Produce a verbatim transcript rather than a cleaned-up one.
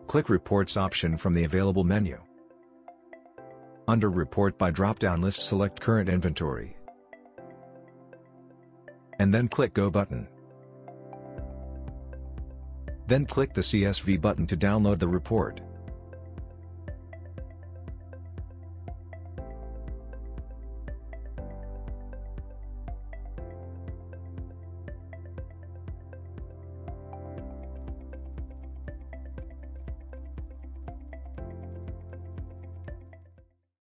Click Reports option from the available menu. Under Report by drop-down list select Current Inventory. And then click Go button. Then click the C S V button to download the report.